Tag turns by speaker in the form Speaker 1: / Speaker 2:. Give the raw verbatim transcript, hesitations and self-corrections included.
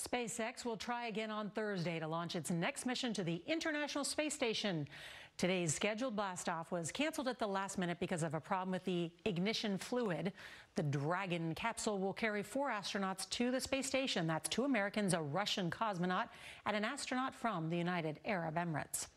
Speaker 1: SpaceX will try again on Thursday to launch its next mission to the International Space Station. Today's scheduled blastoff was canceled at the last minute because of a problem with the ignition fluid. The Dragon capsule will carry four astronauts to the space station. That's two Americans, a Russian cosmonaut, and an astronaut from the United Arab Emirates.